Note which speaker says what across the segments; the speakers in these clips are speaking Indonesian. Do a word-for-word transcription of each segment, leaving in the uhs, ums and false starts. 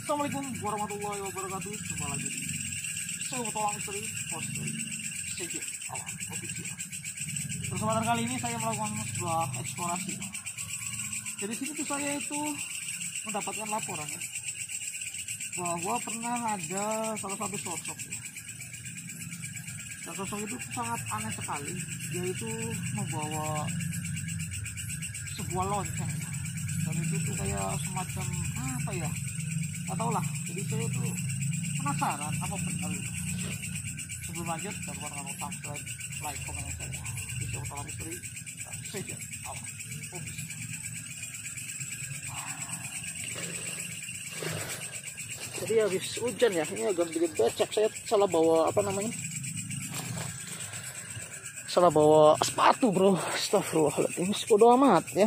Speaker 1: Assalamualaikum warahmatullahi wabarakatuh. Jumpa lagi di Saya Tolong Misteri Post Sejak Alam Official. Kesempatan kali ini saya melakukan sebuah eksplorasi. Jadi sini tuh saya itu mendapatkan laporan ya, bahwa pernah ada salah satu sosok ya. Dan sosok itu sangat aneh sekali. Dia itu membawa sebuah lonceng ya. Dan itu tuh kayak semacam apa ya, nggak tahu lah. Jadi saya tuh penasaran apa benar itu. Sebelum lanjut, jangan lupa untuk subscribe, like, komen saya di Saya Tolong Misteri Sejak Alam Official. Jadi habis hujan ya, ini agak sedikit becek. Saya salah bawa apa namanya, salah bawa sepatu bro. Astagfirullahaladzim, bodo amat ya.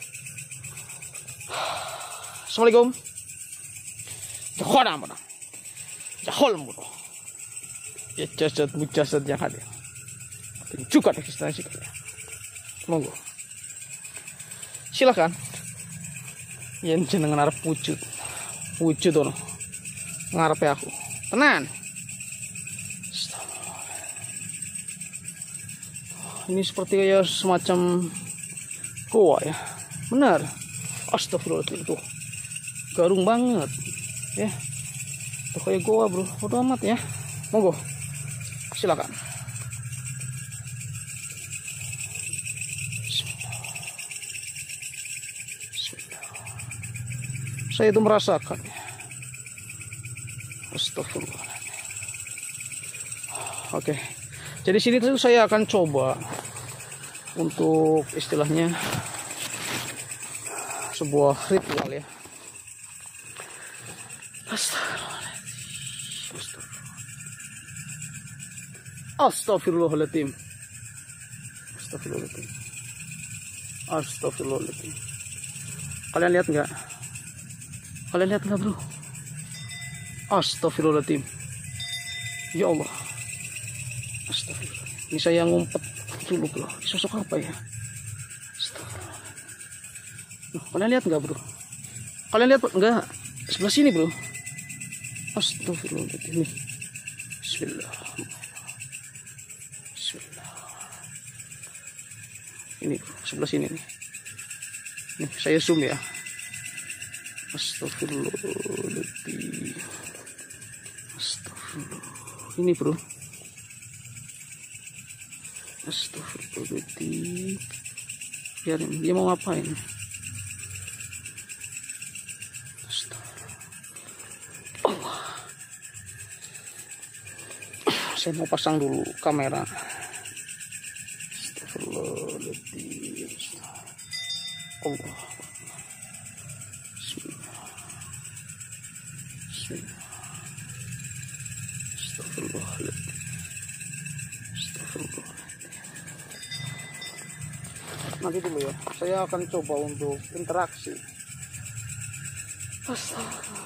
Speaker 1: Assalamualaikum. Jahol mana? Jahol bro. Ya jasad mujasad yang hadir. Tunjukkan eksistensi kalian. Monggo. Silakan. Yen jenengan arep wujud. Wujud ono. Ngarepe aku. Tenan. Ini seperti kayak semacam goa ya. Benar. Astagfirullahaladzim tuh. Garung banget ya. Tuh kayak goa bro. Bodo amat ya. Monggo. Silakan. Bismillah. Bismillah. Saya itu merasakan. Astagfirullahaladzim. Oke. Jadi sini tuh saya akan coba untuk istilahnya sebuah ritual ya. Astagfirullahaladzim. Astagfirullahaladzim. Astagfirullahaladzim. Kalian lihat nggak? Kalian lihat nggak bro? Astagfirullahaladzim. Ya Allah. Astagfirullahaladzim. Ini saya ngumpet dulu bro. Sosok apa ya? Astagfirullahaladzim. Nah, kalian lihat nggak bro? Kalian lihat nggak? Sebelah sini bro. Astagfirullahaladzim. Bismillah. Ini sebelah sini nih. Nih saya zoom ya. Astagfirullahaladzim. Astagfirullah. Ini bro. Astagfirullahaladzim. Biarin dia mau ngapain. Astagfirullah. Allah. Saya mau pasang dulu kamera. Allah. Bismillah. Bismillah. Astagfirullahaladzim. Astagfirullahaladzim. Nanti dulu ya, saya akan coba untuk interaksi. Astagfirullah.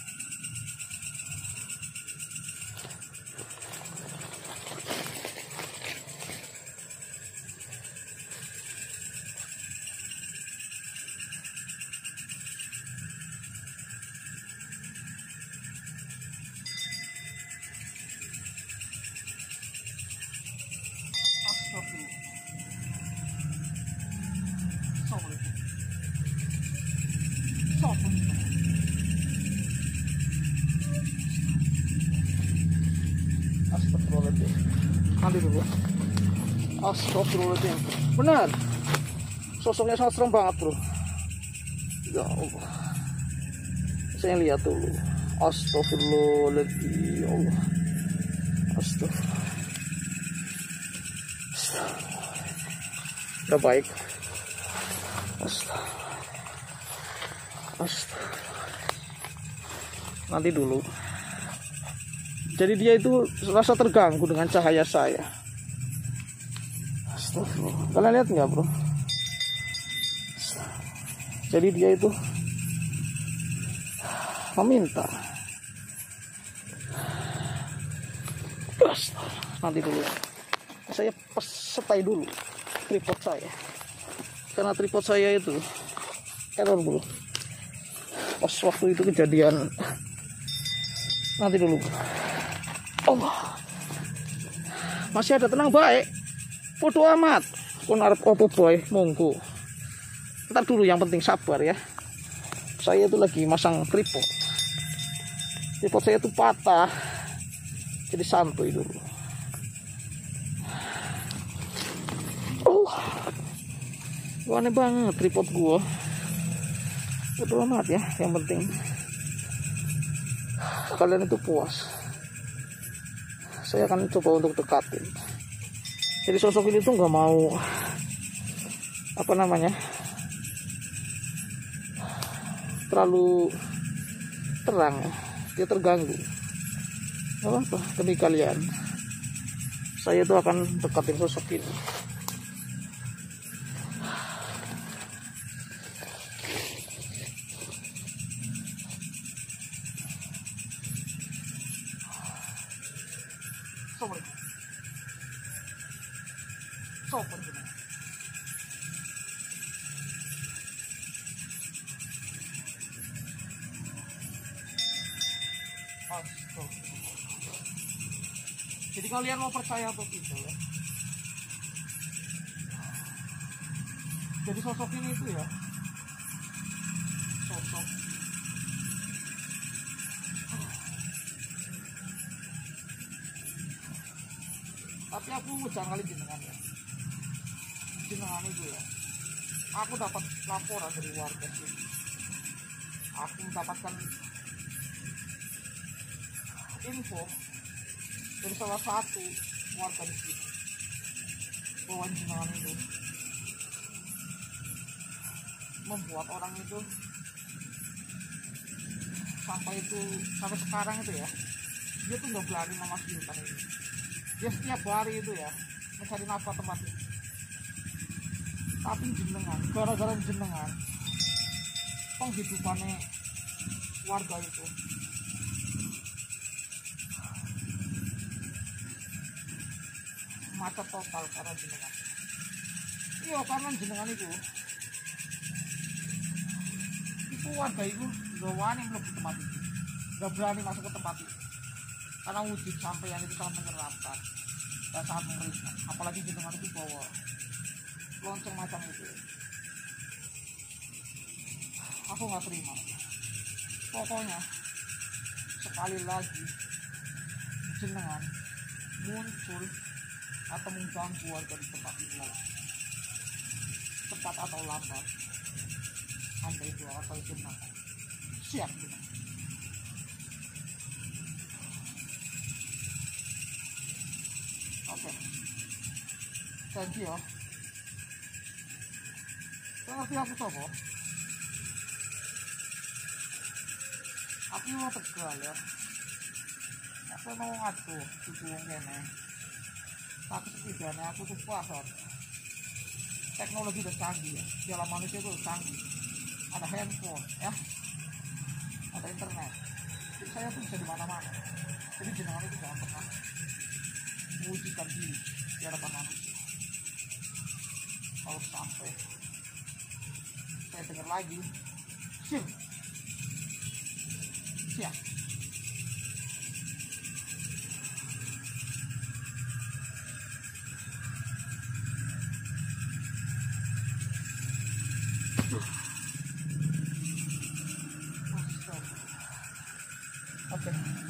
Speaker 1: Astagfirullahaladzim. Nanti dulu. Astagfirullahaladzim. Benar. Sosoknya sangat serem banget bro. Ya Allah. Saya lihat dulu. Astagfirullahaladzim. Ya Allah. Astagfirullahaladzim. Astagfirullahaladzim. Udah baik. Astagfirullahaladzim. Astagfirullahaladzim. Nanti dulu. Jadi dia itu rasa terganggu dengan cahaya saya. Astagfirullah. Kalian lihat nggak bro? Jadi dia itu meminta. Nanti dulu. Saya setai dulu tripod saya. Karena tripod saya itu error bro. Pas waktu itu kejadian Nanti dulu. Oh, masih ada, tenang baik. Bodo amat. Kon arep opo boy, monggo. Ntar dulu, yang penting sabar ya. Saya itu lagi masang tripod. Tripod saya itu patah. Jadi santuy dulu. Oh, aneh banget tripod gua. Bodo amat ya, yang penting kalian itu puas. Saya akan coba untuk dekatin. Jadi sosok ini tuh nggak mau apa namanya terlalu terang ya. Dia terganggu. Gak apa-apa, demi kalian saya itu akan dekatin sosok ini. Sobat, sobat gini. Jadi kalian mau percaya atau tidak ya? Jadi sosok ini itu ya, sosok tapi aku jangan kali jenengan ya, jenengan itu ya. Aku dapat laporan dari warga sini. Aku mendapatkan info dari salah satu warga di sini bahwa jenengan itu membuat orang itu sampai itu sampai sekarang itu ya, dia tuh nggak berani memasuki hutan ini. Dia setiap hari itu ya mencari nafkah tempat ini. Tapi jenengan, gara-gara jenengan, penghidupannya warga itu macet total karena jenengan. Iya, karena jenengan itu itu warga itu gak wani mlebu tempat itu, gak berani masuk ke tempat itu karena wujud sampai yang itu sangat menyeramkan dan sangat mengerikan. Apalagi jenengan itu bawa lonceng macam itu. Aku nggak terima. Pokoknya sekali lagi jenengan muncul atau mengganggu warga di tempat itu lagi, cepat atau lambat Anda itu akan jenengan siap juga. Oke, janji ya. Ngerti aku sopo? Aku mau Tegal ya. Aku mau ngadu cucu wong kene. Tapi setidaknya aku tuh pasar. Teknologi udah canggih ya. Di alam manusia itu udah canggih. Ada handphone ya. Ada internet. Jadi saya tuh bisa di mana-mana. Jadi jenengan itu jangan pernah mewujudkan diri di hadapan manusia. Kalau sampai saya dengar lagi, siap, siap. Oke.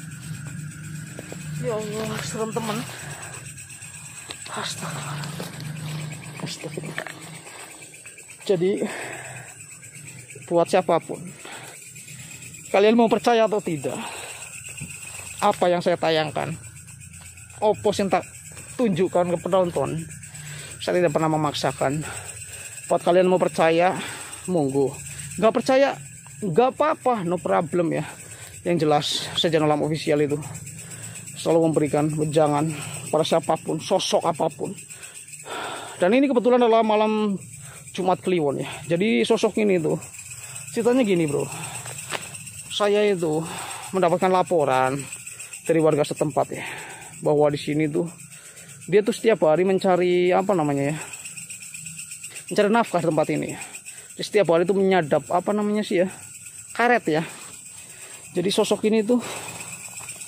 Speaker 1: Ya Allah, serem teman. Astaga. Astaga. Jadi buat siapapun, kalian mau percaya atau tidak, apa yang saya tayangkan, opos yang tak tunjukkan ke penonton, saya tidak pernah memaksakan. Buat kalian mau percaya, monggo. Nggak percaya, nggak apa-apa, no problem ya. Yang jelas, Sejan Alam Official itu selalu memberikan wejangan pada siapapun, sosok apapun. Dan ini kebetulan adalah malam Jumat Kliwon ya. Jadi sosok ini tuh ceritanya gini bro. Saya itu mendapatkan laporan dari warga setempat ya, bahwa di sini tuh dia tuh setiap hari mencari apa namanya ya, mencari nafkah di tempat ini. Jadi, setiap hari itu menyadap apa namanya sih ya, karet ya. Jadi sosok ini tuh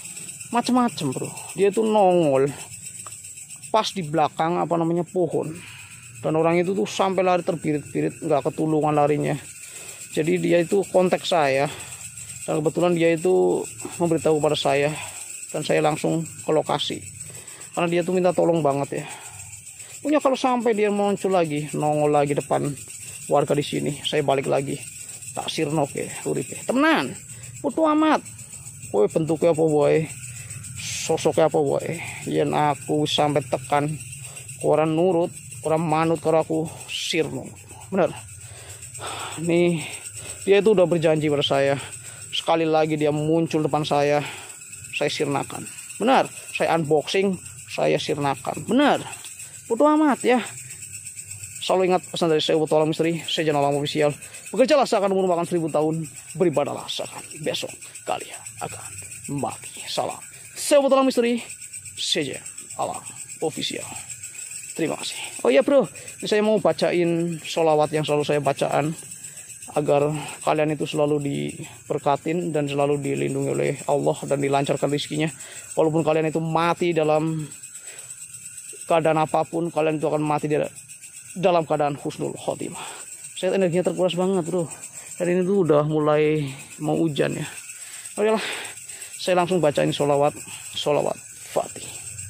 Speaker 1: macem-macem bro. Dia tuh nongol pas di belakang apa namanya pohon, dan orang itu tuh sampai lari terbirit-birit, nggak ketulungan larinya. Jadi dia itu kontak saya, dan kebetulan dia itu memberitahu kepada saya, dan saya langsung ke lokasi karena dia tuh minta tolong banget ya. Punya kalau sampai dia muncul lagi, nongol lagi depan warga di sini, saya balik lagi tak sirno ke uripe temenan putu amat. Kowe bentuknya apa boy, sosoknya apa boy, yen aku sampai tekan orang nurut, orang manut kalau aku sirno. Bener nih, dia itu udah berjanji pada saya, sekali lagi dia muncul depan saya, saya sirnakan. Benar, saya unboxing, saya sirnakan. Benar, putu amat ya. Selalu ingat pesan dari saya, Petualang Misteri, saya Jan Alam Official. Bekerjalah seakan umur makan seribu tahun, beribadahlah seakan besok kalian akan mati. Salam, saya Petualang Misteri, saya Jan Alam Official. Terima kasih. Oh iya bro, ini saya mau bacain sholawat yang selalu saya bacaan, agar kalian itu selalu diberkatin dan selalu dilindungi oleh Allah dan dilancarkan rezekinya. Walaupun kalian itu mati dalam keadaan apapun, kalian itu akan mati dalam keadaan husnul khotimah. Saya energinya terkuras banget bro, dan ini tuh udah mulai mau hujan ya. Oke lah, saya langsung bacain sholawat sholawat Fatih.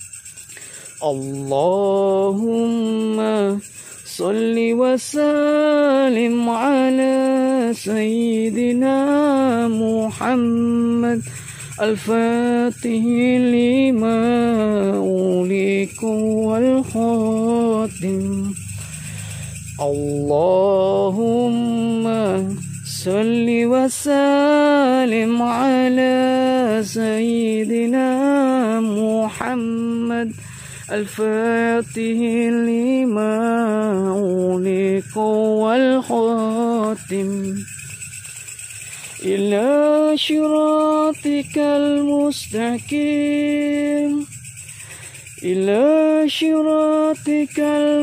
Speaker 1: Allahumma sholli wa sallim ala sayyidina Muhammad al-Fatih lima uliku wal khatim. Allahumma sholli wa sallim ala sayyidina Muhammad al-Fatih lima uliku wal khatim. Ila syiratikal mustaqim, ila syiratikal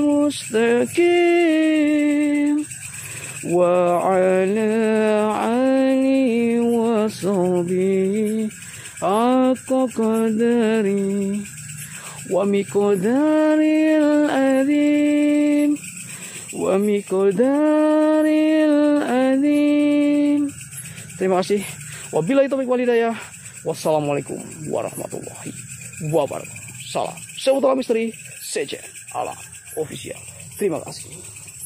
Speaker 1: mustaqim, wa ala ali wa sahbihi haqqa qadari wa miqdaril azim, wa miqdaril azim. Terima kasih. Wabillahi taufiq wal hidayah. Wassalamualaikum warahmatullahi wabarakatuh. Salam. Saya Petualang Misteri, C J Alam Official. Terima kasih.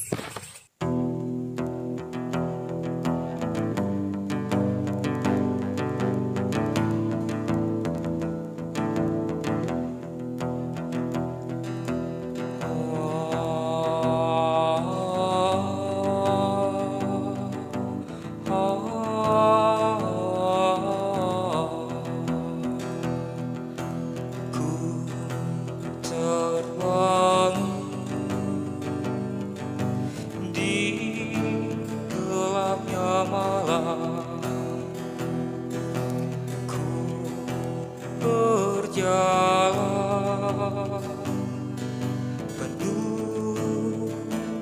Speaker 2: Penuh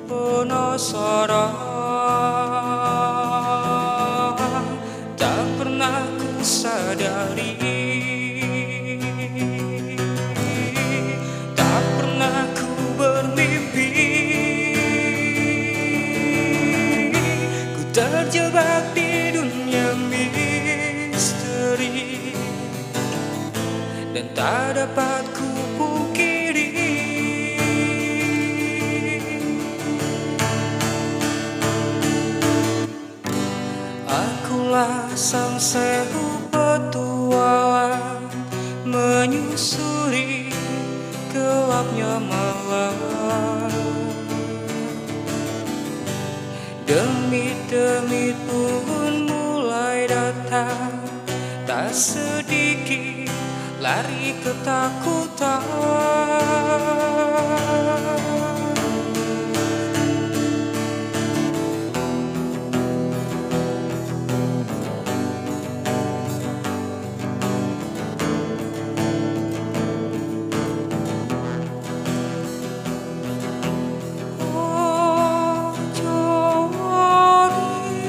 Speaker 2: penasaran, tak pernah ku sadari, tak pernah ku bermimpi, ku terjebak di dunia misteri, dan tak dapat ku pungkiri. Akulah sang seru petualang, menyusuri gelapnya malam. Demit-demit pun mulai datang, tak sedikit lari ketakutan.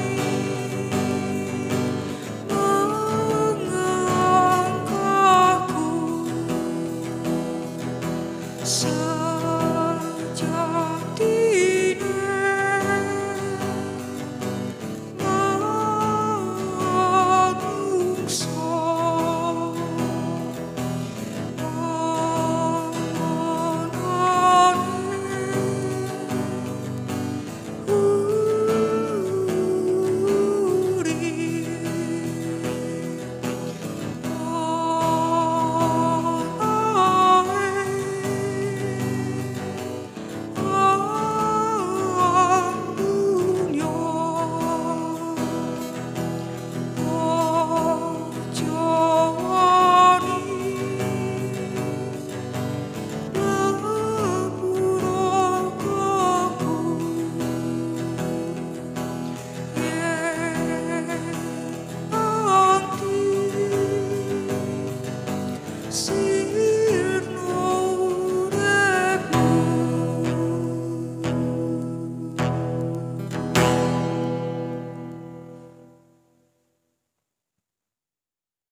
Speaker 2: Mengangkatku So